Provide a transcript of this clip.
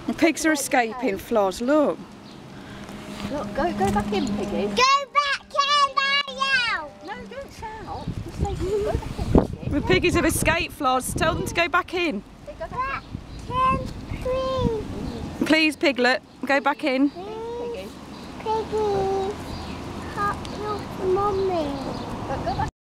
The pigs are escaping, Floz, look. Look, go back in, Piggy. Go back in, Mario! No, don't shout. Just say, go back in, Piggy. The piggies have escaped, Floz. Tell them to go back in. Say, go back Back in, please. Please, Piglet, go back in. in, Please, Piggy. Piggy. Help your mummy. Go back